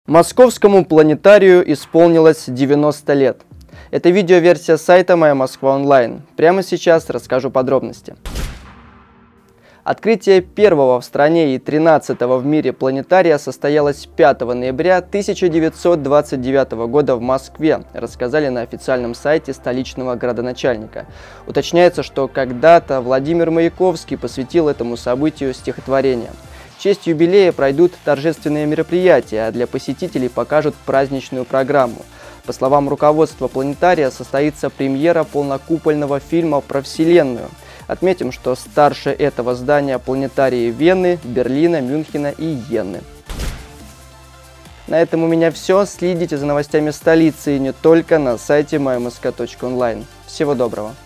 Московскому планетарию исполнилось 90 лет. Это видеоверсия сайта «Моя Москва онлайн». Прямо сейчас расскажу подробности. Открытие первого в стране и 13-го в мире планетария состоялось 5 ноября 1929 года в Москве, рассказали на официальном сайте столичного градоначальника. Уточняется, что когда-то Владимир Маяковский посвятил этому событию стихотворение. В честь юбилея пройдут торжественные мероприятия, а для посетителей покажут праздничную программу. По словам руководства планетария, состоится премьера полнокупольного фильма про Вселенную. Отметим, что старше этого здания планетарии Вены, Берлина, Мюнхена и Йены. На этом у меня все. Следите за новостями столицы и не только на сайте mymsk.online. Всего доброго!